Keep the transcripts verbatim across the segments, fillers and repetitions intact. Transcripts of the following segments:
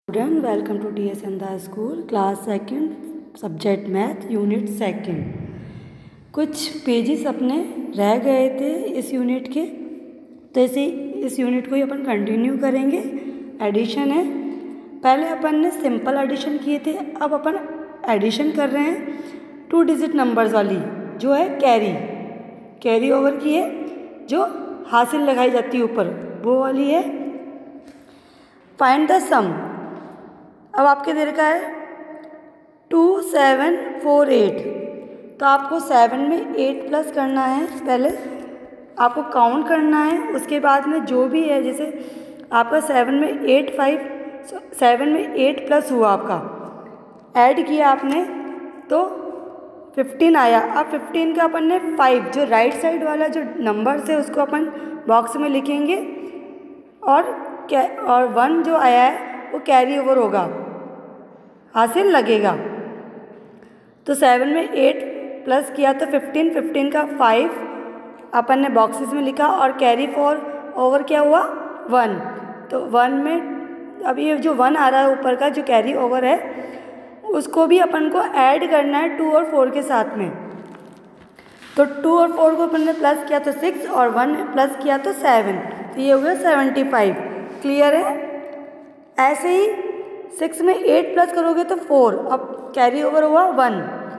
Student, welcome to D S Andha School, class second, subject math, unit second. कुछ pages अपने रह गए थे इस यूनिट के, तो ऐसे इस यूनिट को ही अपन कंटिन्यू करेंगे। एडिशन है, पहले अपन ने सिंपल एडिशन किए थे, अब अपन एडिशन कर रहे हैं टू डिजिट नंबर्स वाली, जो है कैरी कैरी ओवर की है, जो हासिल लगाई जाती है ऊपर, वो वाली है। Find the sum. अब आपके दे रखा है टू सेवन फोर एट, तो आपको सेवन में एट प्लस करना है, पहले आपको काउंट करना है। उसके बाद में जो भी है, जैसे आपका सेवन में एट फाइव सेवन में एट प्लस हुआ, आपका ऐड किया आपने तो फिफ्टीन आया। अब फिफ्टीन का अपन ने फाइव, जो राइट साइड वाला जो नंबर है उसको अपन बॉक्स में लिखेंगे, और क्या और वन जो आया है वो कैरी ओवर होगा, हासिल लगेगा। तो सेवन में एट प्लस किया तो फिफ्टीन, फिफ्टीन का फाइव अपन ने बॉक्सेस में लिखा, और कैरी फॉर ओवर क्या हुआ, वन। तो वन में अब ये जो वन आ रहा है ऊपर का, जो कैरी ओवर है, उसको भी अपन को ऐड करना है टू और फोर के साथ में। तो टू और फोर को अपन ने प्लस किया तो सिक्स, और वन प्लस किया तो सेवन, तो ये हो गया सेवेंटी फाइव। क्लियर है। ऐसे ही सिक्स में एट प्लस करोगे तो फोर, अब कैरी ओवर हुआ वन,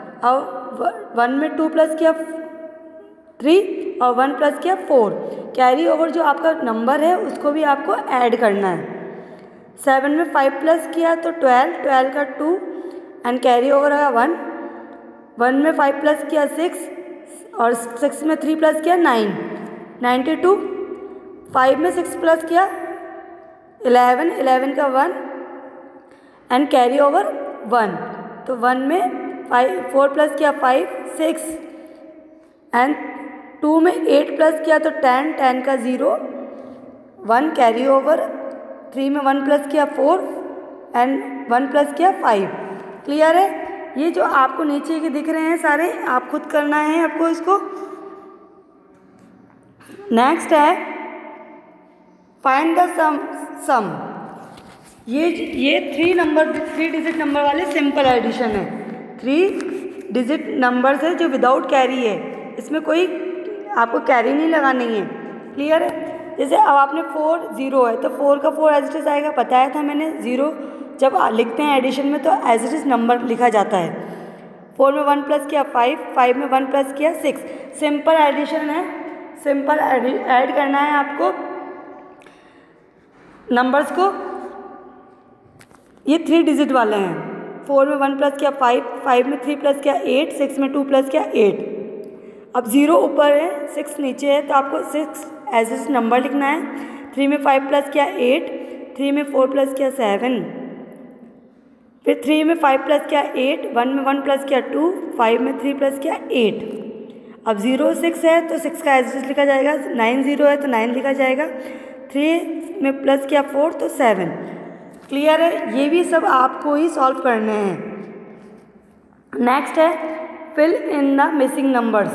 अब वन में टू प्लस किया थ्री, और वन प्लस किया फोर। कैरी ओवर जो आपका नंबर है उसको भी आपको ऐड करना है। सेवन में फाइव प्लस किया तो ट्वेल्व, ट्वेल्व का टू, एंड कैरी ओवर आया वन। वन में फाइव प्लस किया सिक्स, और सिक्स में थ्री प्लस किया नाइन, नाइन्टी टू। फाइव में सिक्स प्लस किया इलेवन, इलेवन का one, and carry over one. तो वन में फाइव फोर प्लस किया फाइव, सिक्स, एंड टू में एट प्लस किया तो टेन, टेन का zero, one carry over. Three में वन प्लस किया फोर, एंड वन प्लस किया फाइव। क्लियर है। ये जो आपको नीचे के दिख रहे हैं सारे, आप खुद करना है आपको इसको। नेक्स्ट है फाइंड द सम सम ये ये three number three digit number वाले सिंपल एडिशन है। थ्री डिजिट नंबर्स है जो विदाउट कैरी है, इसमें कोई आपको कैरी नहीं लगानी है। क्लियर है। जैसे अब आपने फोर ज़ीरो है, तो फोर का फोर एज इट इज आएगा, बताया था मैंने। ज़ीरो जब लिखते हैं एडिशन में तो एज इट इज नंबर लिखा जाता है। फोर में वन प्लस किया फाइव, फाइव में वन प्लस किया सिक्स। सिंपल एडिशन है, सिंपल ऐड करना है आपको नंबर्स को। ये थ्री डिजिट वाले हैं। फोर में वन प्लस किया फाइव, फाइव में थ्री प्लस किया एट, सिक्स में टू प्लस किया एट। अब ज़ीरो ऊपर है, सिक्स नीचे है, तो आपको सिक्स एज इज नंबर लिखना है। थ्री में फाइव प्लस किया एट, थ्री में फोर प्लस किया सेवन, फिर थ्री में फाइव प्लस किया एट, वन में वन प्लस किया टू, फाइव में थ्री प्लस किया एट। अब ज़ीरो सिक्स है तो सिक्स का एज इज लिखा जाएगा, नाइन ज़ीरो है तो नाइन लिखा जाएगा, थ्री में प्लस किया फोर तो सेवन। क्लियर है। ये भी सब आपको ही सॉल्व करने हैं। नेक्स्ट है fill in the missing numbers.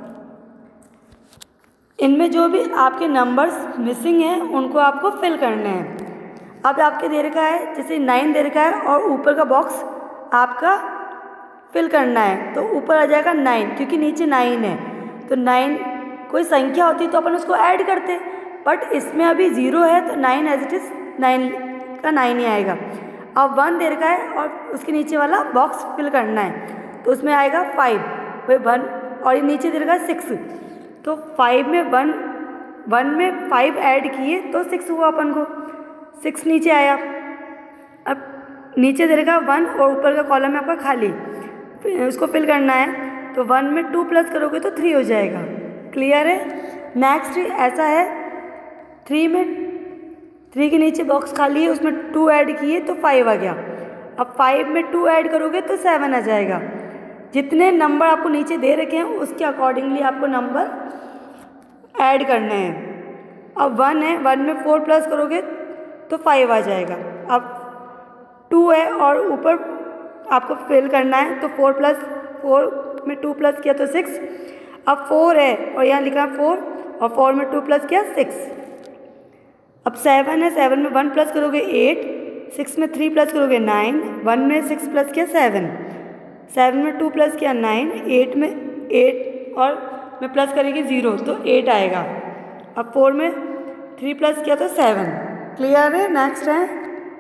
इनमें जो भी आपके नंबर्स मिसिंग हैं उनको आपको फिल करने हैं। अब आपके दे रखा है, जैसे नाइन दे रखा है, और ऊपर का बॉक्स आपका फिल करना है, तो ऊपर आ जाएगा नाइन, क्योंकि नीचे नाइन है। तो नाइन कोई संख्या होती तो अपन उसको ऐड करते, बट इसमें अभी ज़ीरो है तो nine as it is nine का नाइन ही आएगा। अब वन दे रखा है और उसके नीचे वाला बॉक्स फिल करना है, तो उसमें आएगा फाइव, वही वन, और ये नीचे दे रखा है सिक्स, तो फाइव में वन वन में फाइव ऐड किए तो सिक्स हुआ अपन को, सिक्स नीचे आया। अब नीचे दे रखा है वन, और ऊपर का कॉलम है आपका खाली, उसको फिल करना है, तो वन में टू प्लस करोगे तो थ्री हो जाएगा। क्लियर है। नेक्स्ट ऐसा है, थ्री में थ्री के नीचे बॉक्स खाली है, उसमें टू ऐड किए तो फाइव आ गया। अब फाइव में टू ऐड करोगे तो सेवन आ जाएगा। जितने नंबर आपको नीचे दे रखे हैं उसके अकॉर्डिंगली आपको नंबर ऐड करने हैं। अब वन है, वन में फोर प्लस करोगे तो फाइव आ जाएगा। अब टू है और ऊपर आपको फिल करना है, तो फोर प्लस फोर में टू प्लस किया तो सिक्स। अब फोर है और यहाँ लिखा है फोर, और फोर में टू प्लस किया सिक्स। अब सेवन है, सेवन में वन प्लस करोगे एट, सिक्स में थ्री प्लस करोगे नाइन, वन में सिक्स प्लस किया सेवन, सेवन में टू प्लस किया नाइन, एट में एट और में प्लस करेंगे ज़ीरो तो एट आएगा। अब फोर में थ्री प्लस किया तो सेवन। क्लियर है। नेक्स्ट है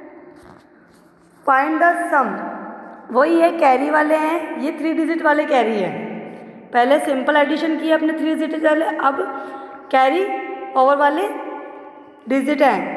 फाइंड द सम। वही है, कैरी वाले हैं, ये थ्री डिजिट वाले कैरी है। पहले सिंपल एडिशन किए अपने थ्री डिजिट वाले, अब कैरी ओवर वाले डिजिट हैं।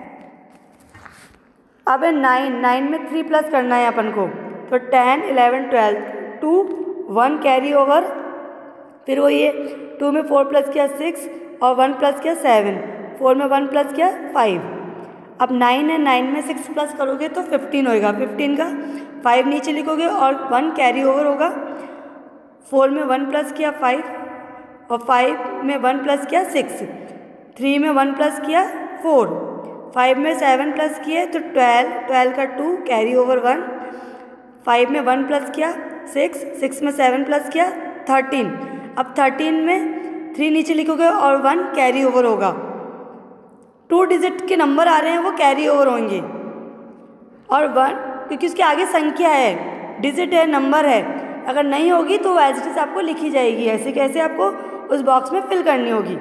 अब है नाइन, नाइन में थ्री प्लस करना है अपन को, तो ten eleven twelve, two one carry over, फिर वो ये टू में फोर प्लस किया सिक्स और वन प्लस किया सेवन, फोर में वन प्लस किया फाइव। अब नाइन है, नाइन में सिक्स प्लस करोगे तो फिफ्टीन होएगा, फिफ्टीन का फाइव नीचे लिखोगे और वन कैरी ओवर होगा। फोर में वन प्लस किया फाइव और फाइव में वन प्लस किया सिक्स, थ्री में वन प्लस किया फोर, फाइव में सेवन प्लस किए तो ट्वेल्व, ट्वेल्व का two carry over one, five में वन प्लस किया सिक्स, सिक्स में सेवन प्लस किया थर्टीन। अब थर्टीन में थ्री नीचे लिखोगे और वन कैरी ओवर होगा। टू डिजिट के नंबर आ रहे हैं वो कैरी ओवर होंगे, और वन क्योंकि उसके आगे संख्या है, डिजिट है, नंबर है, अगर नहीं होगी तो वो एज इट इज आपको लिखी जाएगी। ऐसे कैसे आपको उस बॉक्स में फिल करनी होगी।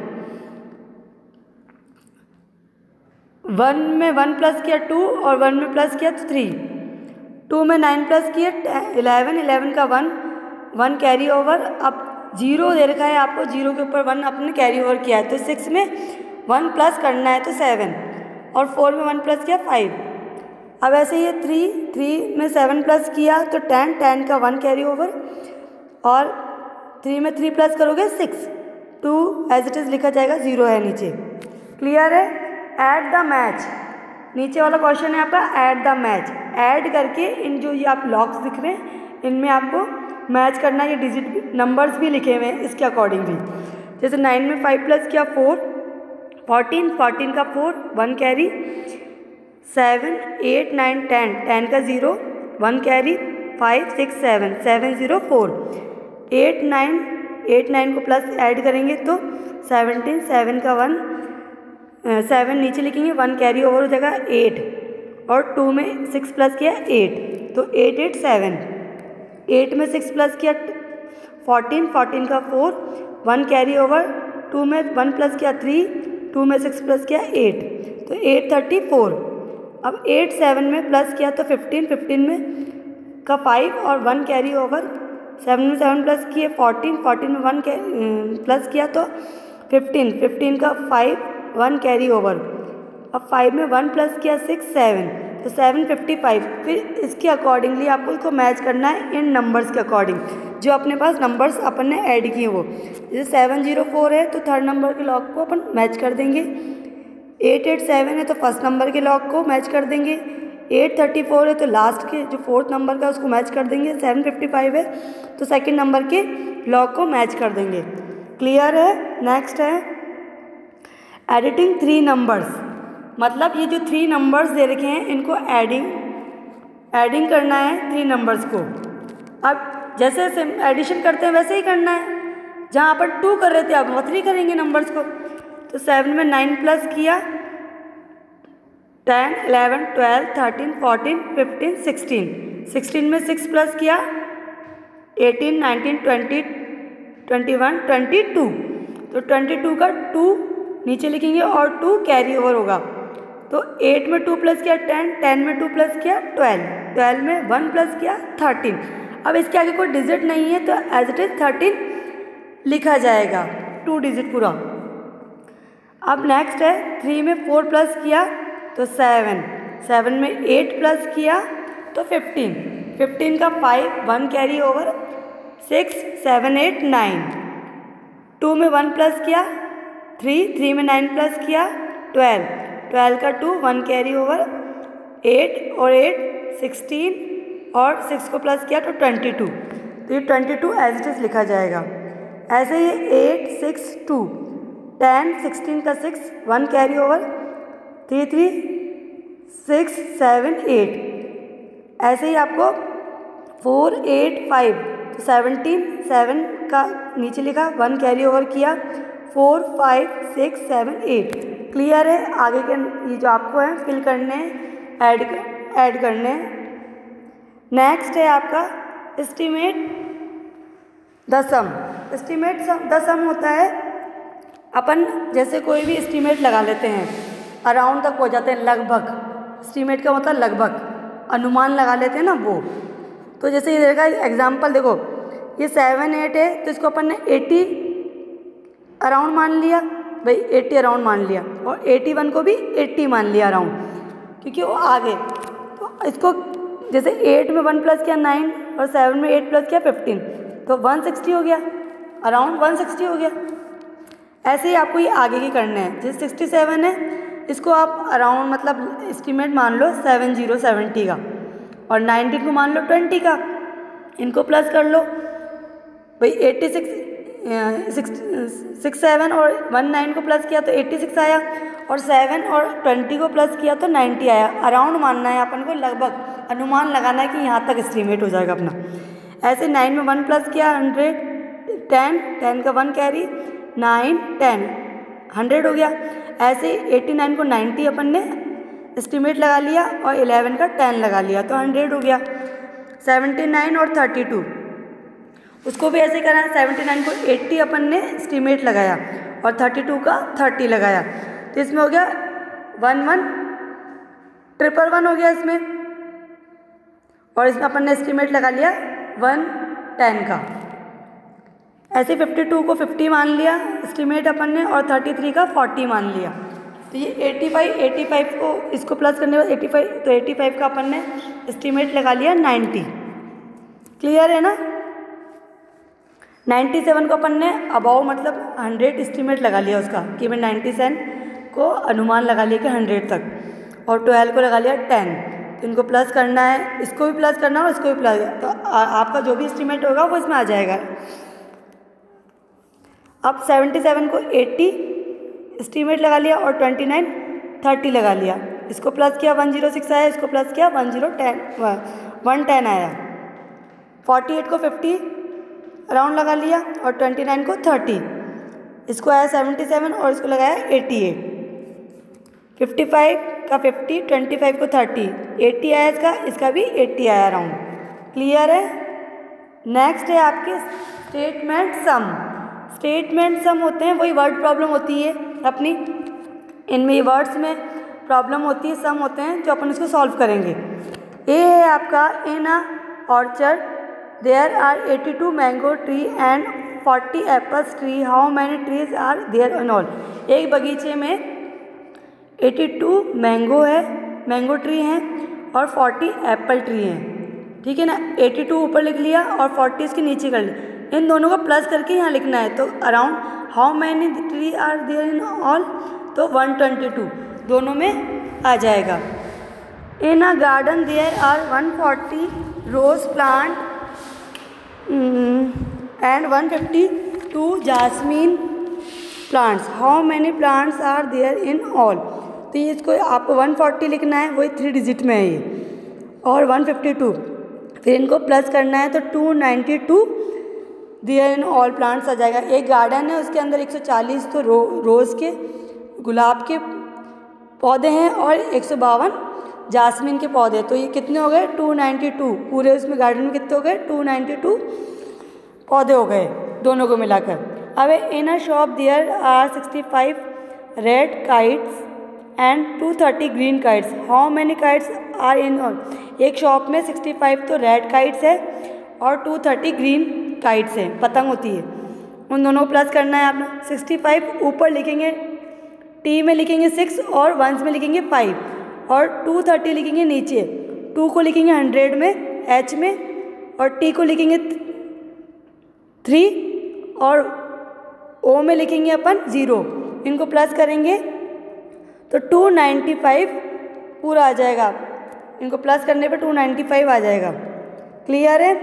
वन में वन प्लस किया टू और वन में प्लस किया तो थ्री, टू में नाइन प्लस किया इलेवन, इलेवन का वन, वन कैरी ओवर। अब जीरो दे रखा है आपको, जीरो के ऊपर वन आपने कैरी ओवर किया है, तो सिक्स में वन प्लस करना है तो सेवन, और फोर में वन प्लस किया फाइव। अब ऐसे ये थ्री, थ्री में सेवन प्लस किया तो टेन, टेन का वन कैरी ओवर, और थ्री में थ्री प्लस करोगे six, two as it is लिखा जाएगा, ज़ीरो है नीचे। क्लियर है। ऐड द मैच, नीचे वाला क्वेश्चन है आपका ऐड द मैच। ऐड करके इन जो ये आप लॉक्स दिख रहे हैं इनमें आपको मैच करना है, ये डिजिट नंबर्स भी लिखे हुए हैं इसके अकॉर्डिंगली। जैसे नाइन में फाइव प्लस किया फोर, फोर्टीन, फोर्टीन का four, one carry, seven, eight, nine, ten, ten का zero, one carry, five, six, seven, seven, zero, four, eight, nine, eight, nine को प्लस ऐड करेंगे तो सेवनटीन, सेवन का one, seven नीचे लिखेंगे, one carry over हो जाएगा एट, और टू में सिक्स प्लस किया एट, तो एट, एट, सेवन, एट में सिक्स प्लस किया फोर्टीन, फोर्टीन का four, one carry over, two में वन प्लस किया थ्री, टू में सिक्स प्लस किया एट, तो एट, थर्टी फोर। अब एट, सेवन में प्लस किया तो फिफ्टीन, फिफ्टीन में का फाइव और वन कैरी ओवर, सेवन में सेवन प्लस किए फोर्टीन, फोर्टीन में वन प्लस किया तो फिफ्टीन, फिफ्टीन का फाइव, वन कैरी ओवर। अब फाइव में वन प्लस किया सिक्स, सेवन, तो सेवन फिफ्टी फाइव। फिर इसके अकॉर्डिंगली आपको इसको मैच करना है इन नंबर्स के अकॉर्डिंग, जो अपने पास नंबर्स अपन ने ऐड किए वो। जैसे सेवन जीरो फोर है तो थर्ड नंबर के लॉक को अपन मैच कर देंगे, एट एट सेवन है तो फर्स्ट नंबर के लॉक को मैच कर देंगे, एट थर्टी फोर है तो लास्ट के जो फोर्थ नंबर का उसको मैच कर देंगे, सेवन फिफ्टी फाइव है तो सेकंड नंबर के लॉक को मैच कर देंगे। क्लियर है। नेक्स्ट है एडिटिंग थ्री नंबर्स, मतलब ये जो थ्री नंबर्स दे रखे हैं इनको एडिंग एडिंग करना है थ्री नंबर्स को। अब जैसे एडिशन करते हैं वैसे ही करना है, जहाँ अपन टू कर रहे थे अब वो थ्री करेंगे नंबर्स को। तो सेवन में नाइन प्लस किया, ten, eleven, twelve, thirteen, fourteen, fifteen, sixteen, sixteen में सिक्स प्लस किया eighteen, nineteen, twenty, twenty one, twenty two, तो ट्वेंटी टू का टू नीचे लिखेंगे और टू कैरी ओवर होगा। तो एट में टू प्लस किया टेन, टेन में टू प्लस किया ट्वेल्व, ट्वेल्व में वन प्लस किया थर्टीन। अब इसके आगे कोई डिजिट नहीं है तो एज इट इज थर्टीन लिखा जाएगा, टू डिजिट पूरा। अब नेक्स्ट है थ्री में फोर प्लस किया तो सेवन, सेवन में एट प्लस किया तो फिफ्टीन, फिफ्टीन का five, one carry over, six, seven, eight, nine, two में वन प्लस किया थ्री, थ्री में नाइन प्लस किया ट्वेल्व, ट्वेल्व का two, one carry over, eight और एट सिक्सटीन, और सिक्स को प्लस किया तो ट्वेंटी टू, तो ये twenty two as it is लिखा जाएगा। ऐसे ही eight, six, two, ten, sixteen का six, one carry over, three, three, six, seven, eight. ऐसे ही आपको फोर, एट, फाइव, तो सेवनटीन, सेवन का नीचे लिखा, वन कैरी ओवर किया, four, five, six, seven, eight. Clear है। आगे के ये जो आपको है फिल करने हैं, ऐड ऐड करने हैं। नेक्स्ट है आपका estimate the sum. Estimate the sum होता है, अपन जैसे कोई भी एस्टीमेट लगा लेते हैं, अराउंड तक हो जाते हैं, लगभग। एस्टीमेट का मतलब लगभग, अनुमान लगा लेते हैं ना वो। तो जैसे ये देखा एग्जाम्पल देखो, ये सेवन एट है तो इसको अपन ने एटी अराउंड मान लिया भाई, एटी अराउंड मान लिया, और एटी वन को भी एटी मान लिया अराउंड, क्योंकि वो आगे। तो इसको जैसे एट में वन प्लस किया नाइन, और सेवन में एट प्लस किया फिफ्टीन, तो वन सिक्सटी हो गया, अराउंड वन सिक्सटी हो गया। ऐसे ही आपको ये आगे की करने हैं। जैसे सिक्सटी सेवन है, इसको आप अराउंड मतलब एस्टीमेट मान लो सेवन जीरो सेवेंटी का, और नाइनटीन को मान लो ट्वेंटी का, इनको प्लस कर लो भाई। Eighty six six six seven और वन नाइन को प्लस किया तो एट्टी सिक्स आया, और सेवन और ट्वेंटी को प्लस किया तो नाइन्टी आया। अराउंड मानना है अपन को, लगभग अनुमान लगाना है कि यहाँ तक एस्टीमेट हो जाएगा अपना। ऐसे नाइन में वन प्लस किया हंड्रेड, टेन, टेन का one carry, nine ten hundred हो गया। ऐसे एटी नाइन को नाइन्टी अपन ने एस्टीमेट लगा लिया, और इलेवन का टेन लगा लिया तो हंड्रेड हो गया। सेवेंटी नाइन और थर्टी टू, उसको भी ऐसे करा, सेवेंटी नाइन को एट्टी अपन ने एस्टीमेट लगाया, और थर्टी टू का थर्टी लगाया, तो इसमें हो गया वन वन ट्रिपल वन हो गया इसमें, और इसमें अपन ने एस्टीमेट लगा लिया वन टेन का। ऐसे फिफ्टी टू को फिफ्टी मान लिया एस्टीमेट अपन ने, और थर्टी थ्री का फोर्टी मान लिया। तो ये एटी फाइव, एटी फाइव को इसको प्लस करने के बाद एटी फाइव, तो एटी फाइव का अपन ने एस्टीमेट लगा लिया नाइन्टी। क्लियर है ना। नाइन्टी सेवन को अपन ने अबाउ मतलब हंड्रेड एस्टीमेट लगा लिया उसका, कि मैं नाइन्टी सेवन को अनुमान लगा लिया कि हंड्रेड तक, और ट्वेल्व को लगा लिया टेन। तो इनको प्लस करना है, इसको भी प्लस करना है और इसको भी प्लस, तो आ, आपका जो भी एस्टीमेट होगा वो इसमें आ जाएगा। अब सेवेंटी सेवन को एट्टी एस्टीमेट लगा लिया, और ट्वेंटी नाइन थर्टी लगा लिया, इसको प्लस किया वन जीरो सिक्स आया, इसको प्लस किया one zero ten one ten आया। फोर्टी एट को फिफ्टी अराउंड लगा लिया, और ट्वेंटी नाइन को थर्टी, इसको आया सेवेंटी सेवन और इसको लगाया एटी एट। फिफ्टी फाइव का फिफ्टी, ट्वेंटी फाइव को थर्टी, एटी आया इसका, इसका भी एटी आया अराउंड। क्लियर है। नेक्स्ट है आपके स्टेटमेंट सम। स्टेटमेंट सम होते हैं, वही वर्ड प्रॉब्लम होती है अपनी, इनमें वर्ड्स में प्रॉब्लम होती है, सम होते हैं जो अपन इसको सॉल्व करेंगे। ए है आपका, in a orchard there are eighty two mango tree and forty apples tree, how many trees are there in all. एक बगीचे में एटी टू मैंगो है, मैंगो ट्री हैं, और फोर्टी एप्पल ट्री हैं, ठीक है ना। एटी टू ऊपर लिख लिया और फोर्टी इसके नीचे कर लिया, इन दोनों को प्लस करके यहाँ लिखना है। तो around how many tree are there in all, तो वन ट्वेंटी टू दोनों में आ जाएगा। In a garden there are one forty rose plant and one fifty two jasmine plants, how many plants are there in all. तो ये इसको आपको one forty लिखना है, वही थ्री डिजिट में है ये, और वन फिफ्टी टू, फिर इनको प्लस करना है तो two ninety two there in all plants आ जाएगा। एक गार्डन है, उसके अंदर एक सौ चालीस तो रो रोज़ के गुलाब के पौधे हैं, और एक सौ बावन जासमीन के पौधे। तो ये कितने हो गए, टू नाइन्टी टू। पूरे उसमें गार्डन में कितने हो गए, टू नाइन्टी टू पौधे हो गए दोनों को मिलाकर। अब in a shop there are sixty five red kites and two thirty green kites, how many kites are in all. एक शॉप में सिक्सटी फाइव तो रेड काइट्स है, और टू थर्टी ग्रीन काइट्स है, पतंग होती है, उन दोनों को प्लस करना है आपने। सिक्सटी फाइव ऊपर लिखेंगे, टी में लिखेंगे सिक्स, और वंस में लिखेंगे फाइव, और टू थर्टी लिखेंगे नीचे, टू को लिखेंगे हंड्रेड में एच में, और टी को लिखेंगे थ्री, और ओ में लिखेंगे अपन ज़ीरो। इनको प्लस करेंगे तो टू नाइन्टी फाइव पूरा आ जाएगा, इनको प्लस करने पे टू नाइन्टी फाइव आ जाएगा। क्लियर है।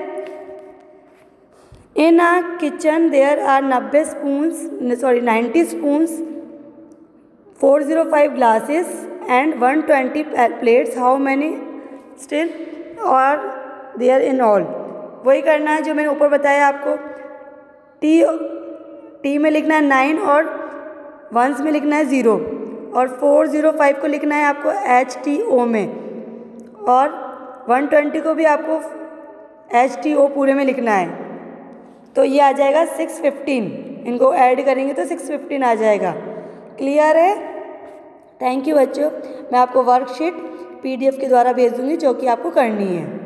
In a kitchen there are नब्बे spoons sorry ninety spoons, four zero five glasses and one twenty plates, how many still are there in all. वही करना है जो मैंने ऊपर बताया आपको। टी टी में लिखना है नाइन, और वंस में लिखना है ज़ीरो, और फोर ज़ीरो फाइव को लिखना है आपको एच टी ओ में, और वन ट्वेंटी को भी आपको एच टी ओ पूरे में लिखना है, तो ये आ जाएगा सिक्स फिफ्टीन। इनको ऐड करेंगे तो सिक्स फिफ्टीन आ जाएगा। क्लियर है? थैंक यू बच्चों। मैं आपको वर्कशीट पीडीएफ के द्वारा भेज दूँगी जो कि आपको करनी है।